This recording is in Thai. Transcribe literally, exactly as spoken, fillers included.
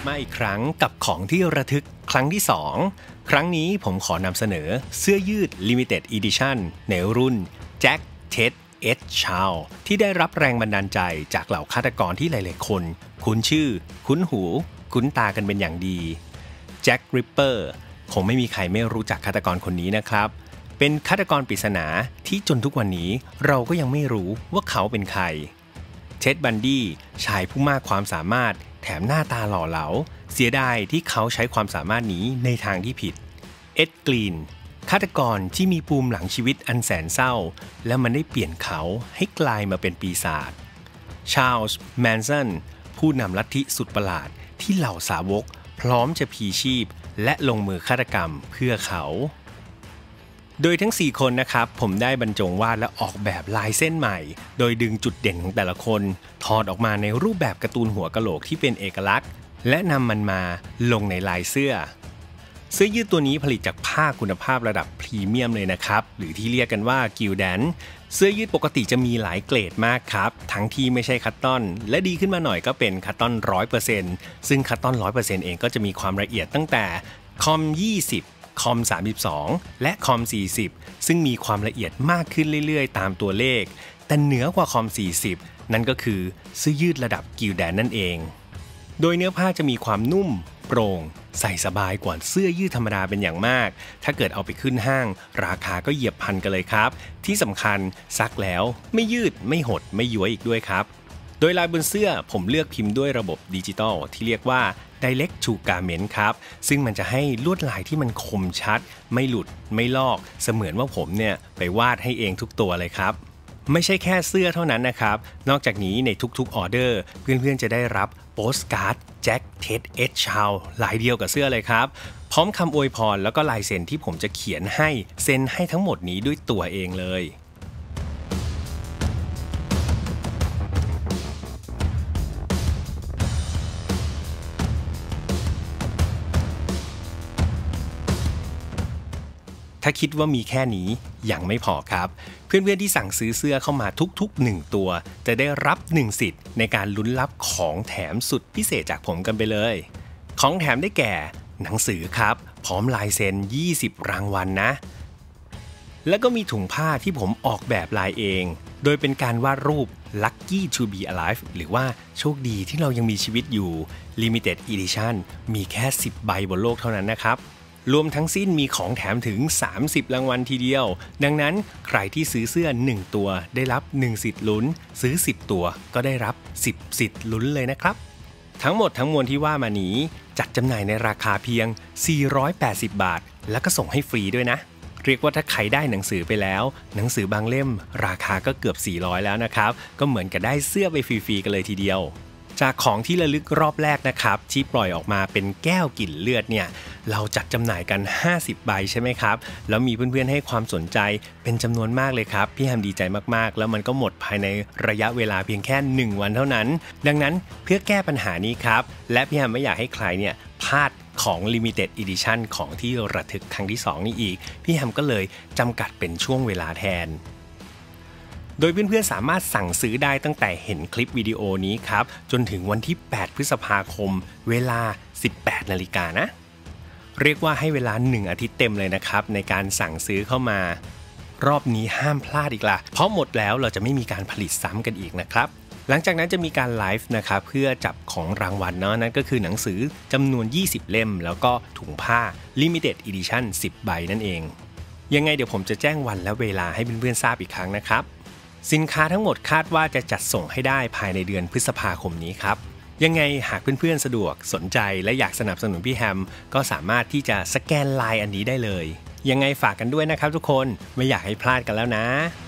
มาอีกครั้งกับของที่ระทึกครั้งที่สองครั้งนี้ผมขอนำเสนอเสื้อยืด Limited Edition ในรุ่น Jack Ted Ed Chow ที่ได้รับแรงบันดาลใจจากเหล่าฆาตกรที่หลายๆคนคุ้นชื่อคุ้นหูคุ้นตากันเป็นอย่างดี Jack Ripper คงไม่มีใครไม่รู้จักฆาตกรคนนี้นะครับเป็นฆาตกรปริศนาที่จนทุกวันนี้เราก็ยังไม่รู้ว่าเขาเป็นใครเท็ด บันดี้ชายผู้มากความสามารถแถมหน้าตาหล่อเหลาเสียดายที่เขาใช้ความสามารถนี้ในทางที่ผิดเอ็ด กรีนฆาตกรที่มีปูมหลังชีวิตอันแสนเศร้าและมันได้เปลี่ยนเขาให้กลายมาเป็นปีศาจชาร์ลส์ แมนสันผู้นำลัทธิสุดประหลาดที่เหล่าสาวกพร้อมจะพลีชีพและลงมือฆาตกรรมเพื่อเขาโดยทั้งสี่คนนะครับผมได้บรรจงวาดและออกแบบลายเส้นใหม่โดยดึงจุดเด่นของแต่ละคนถอดออกมาในรูปแบบการ์ตูนหัวกะโหลกที่เป็นเอกลักษณ์และนำมันมาลงในลายเสื้อเสื้อยืดตัวนี้ผลิตจากผ้าคุณภาพระดับพรีเมียมเลยนะครับหรือที่เรียกกันว่ากิลแดนเสื้อยืดปกติจะมีหลายเกรดมากครับทั้งที่ไม่ใช่คัตตอนและดีขึ้นมาหน่อยก็เป็นคัตตอน ร้อยเปอร์เซ็นต์ ซึ่งคัตตอน ร้อยเปอร์เซ็นต์ เองก็จะมีความละเอียดตั้งแต่คอมยี่สิบคอมสามสิบสองและคอมสี่สิบซึ่งมีความละเอียดมากขึ้นเรื่อยๆตามตัวเลขแต่เหนือกว่าคอมสี่สิบนั่นก็คือเสื้อยืดระดับกิลแดนนั่นเองโดยเนื้อผ้าจะมีความนุ่มโปร่งใส่สบายกว่าเสื้อยืดธรรมดาเป็นอย่างมากถ้าเกิดเอาไปขึ้นห้างราคาก็เหยียบพันกันเลยครับที่สำคัญซักแล้วไม่ยืดไม่หดไม่ย้วยอีกด้วยครับโดยลายบนเสื้อผมเลือกพิมพ์ด้วยระบบดิจิตอลที่เรียกว่า Direct to Garment ครับซึ่งมันจะให้ลวดลายที่มันคมชัดไม่หลุดไม่ลอกเสมือนว่าผมเนี่ยไปวาดให้เองทุกตัวเลยครับไม่ใช่แค่เสื้อเท่านั้นนะครับนอกจากนี้ในทุกๆออเดอร์เพื่อนๆจะได้รับโปสการ์ด Jack Ted Ed Chow ลายเดียวกับเสื้อเลยครับพร้อมคำอวยพรแล้วก็ลายเซ็นที่ผมจะเขียนให้เซ็นให้ทั้งหมดนี้ด้วยตัวเองเลยถ้าคิดว่ามีแค่นี้ยังไม่พอครับเพื่อนๆที่สั่งซื้อเสื้อเข้ามาทุกๆหนึ่งตัวจะได้รับหนึ่งสิทธิ์ในการลุ้นรับของแถมสุดพิเศษจากผมกันไปเลยของแถมได้แก่หนังสือครับพร้อมลายเซ็นยี่สิบรางวัลนะแล้วก็มีถุงผ้าที่ผมออกแบบลายเองโดยเป็นการวาดรูป Lucky to be alive หรือว่าโชคดีที่เรายังมีชีวิตอยู่ Limited Edition มีแค่สิบใบบนโลกเท่านั้นนะครับรวมทั้งสิ้นมีของแถมถึงสามสิบรางวัลทีเดียวดังนั้นใครที่ซื้อเสื้อหนึ่งตัวได้รับหนึ่งสิทธิ์ลุ้นซื้อสิบตัวก็ได้รับสิบสิทธิ์ลุ้นเลยนะครับทั้งหมดทั้งมวลที่ว่ามานี้จัดจำหน่ายในราคาเพียงสี่ร้อยแปดสิบบาทแล้วก็ส่งให้ฟรีด้วยนะเรียกว่าถ้าใครได้หนังสือไปแล้วหนังสือบางเล่มราคาก็เกือบสี่ร้อยแล้วนะครับก็เหมือนกับได้เสื้อไปฟรีๆกันเลยทีเดียวจากของที่ระลึกรอบแรกนะครับที่ปล่อยออกมาเป็นแก้วกลิ่นเลือดเนี่ยเราจัดจำหน่ายกันห้าสิบใบใช่ไหมครับแล้วมีเพื่อนๆให้ความสนใจเป็นจำนวนมากเลยครับพี่แฮมดีใจมากๆแล้วมันก็หมดภายในระยะเวลาเพียงแค่หนึ่งวันเท่านั้นดังนั้นเพื่อแก้ปัญหานี้ครับและพี่แฮมไม่อยากให้ใครเนี่ยพลาดของ Limited Edition ของที่ระทึกครั้งที่สองนี้อีกพี่แฮมก็เลยจำกัดเป็นช่วงเวลาแทนโดยเพื่อนๆสามารถสั่งซื้อได้ตั้งแต่เห็นคลิปวิดีโอนี้ครับจนถึงวันที่แปดพฤษภาคมเวลา สิบแปดนาฬิกานะเรียกว่าให้เวลาหนึ่งอาทิตย์เต็มเลยนะครับในการสั่งซื้อเข้ามารอบนี้ห้ามพลาดอีกละเพราะหมดแล้วเราจะไม่มีการผลิตซ้ำกันอีกนะครับหลังจากนั้นจะมีการไลฟ์นะครับเพื่อจับของรางวัลเนาะนั่นก็คือหนังสือจำนวนยี่สิบเล่มแล้วก็ถุงผ้า Limited Edition สิบใบนั่นเองยังไงเดี๋ยวผมจะแจ้งวันและเวลาให้เพื่อนๆทราบอีกครั้งนะครับสินค้าทั้งหมดคาดว่าจะจัดส่งให้ได้ภายในเดือนพฤษภาคมนี้ครับยังไงหากเพื่อนๆสะดวกสนใจและอยากสนับสนุนพี่แฮมก็สามารถที่จะสแกนไลน์อันนี้ได้เลยยังไงฝากกันด้วยนะครับทุกคนไม่อยากให้พลาดกันแล้วนะ